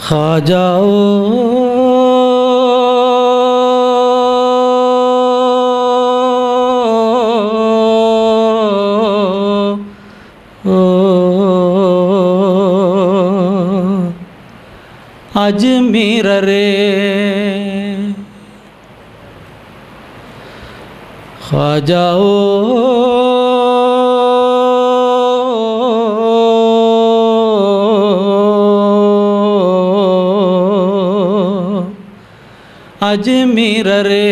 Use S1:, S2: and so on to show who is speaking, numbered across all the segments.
S1: ख्वाजा अजमीर रे ख्वाजा अजमीर रे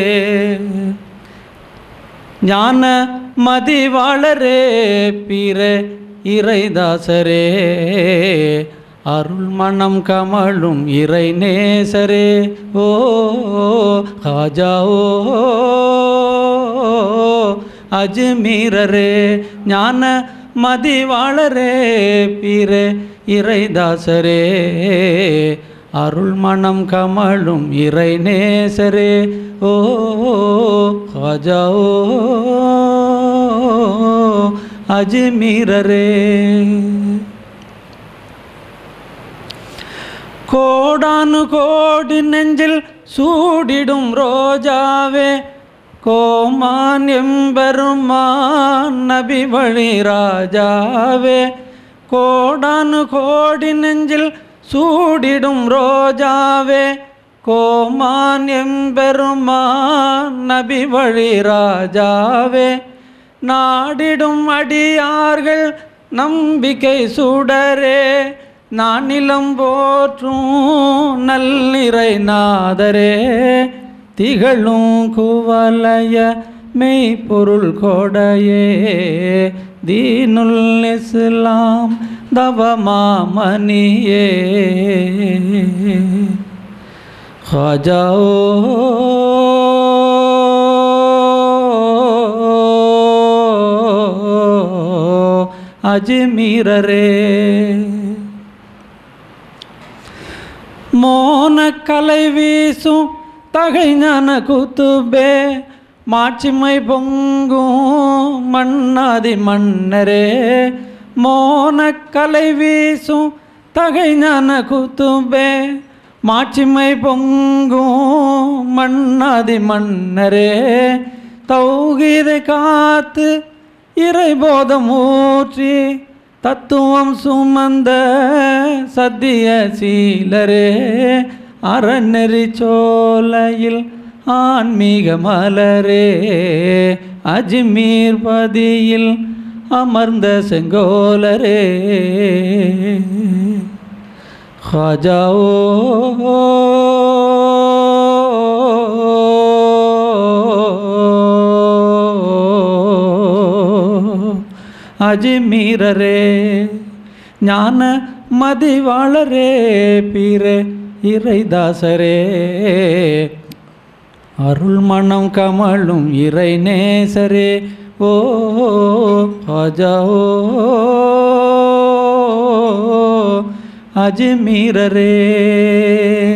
S1: ஞான மதிவாளரே பீரே இறைதாசரே அருள் மனம் கமழும் இறை நேசரே ஓ ख्वाजा அஜ்மீரரே ஞான மதிவாளரே பீரே இறைதாசரே அருள் மனம் கமழும் இறை நேசரே ஓ ख्वाजा அஜ்மீரரே கோடானு கோடி நெஞ்சில் சூடிடும் ரோஜாவே கோமான் எம்பெருமான் நபி வழி ராஜாவே கோடானு கோடி நெஞ்சில் சூடிடும் ரோஜாவே கோமான் எம்பெருமான் நபி வழி ராஜாவே நாடிடும் அடியார்கள் நம்பிக்கை சுடரே நானிலம் போற்றும் நல்லிறை நாதரே திகழும் குவலய மெய்ப்பொருள் கொடையே தீனுல் இஸ்லாம் தவமாமணியே ख्वाजा अजमीर रे மோன கலை வீசும் தகைஞான குத்துபே மாட்சிமை பொங்கும் மன்னாதி மன்னரே மோன கலை வீசும் தகைஞான குத்துபே மாட்சிமை பொங்கும் மன்னாதி மன்னரே தௌகீதை காத்து இறைபோதம் ஊற்றி தத்துவம் சுமந்த சத்திய சீலரே அறநெறி சோலையில் ஆன்மீக மலரே அஜ்மீர் பதியில் அமர்ந்த செங்கோலரே ख्वाजा अजमीर रे ஞான மதிவாளரே பீரே இறைதாசரே அருள் மனம் கமழும் இறை நேசரே ஓ ख्वाजा अजमीर रे